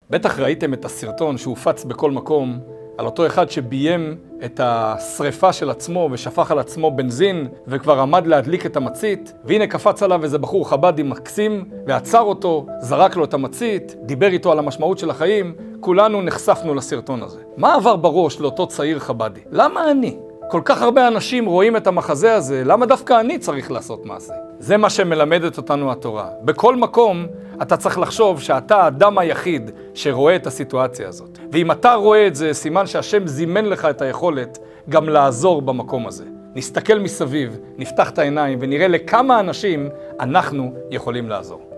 בטח ראיתם את הסרטון שהופץ בכל מקום על אותו אחד שביים את השריפה של עצמו ושפך על עצמו בנזין וכבר עמד להדליק את המצית, והנה קפץ עליו איזה בחור חב"די מקסים ועצר אותו, זרק לו את המצית, דיבר איתו על המשמעות של החיים. כולנו נחשפנו לסרטון הזה. מה עבר בראש לאותו צעיר חב"די? למה אני? כל כך הרבה אנשים רואים את המחזה הזה, למה דווקא אני צריך לעשות מעשה? זה מה שמלמדת אותנו התורה. בכל מקום אתה צריך לחשוב שאתה האדם היחיד שרואה את הסיטואציה הזאת. ואם אתה רואה את זה, סימן שהשם זימן לך את היכולת גם לעזור במקום הזה. נסתכל מסביב, נפתח את העיניים ונראה לכמה אנשים אנחנו יכולים לעזור.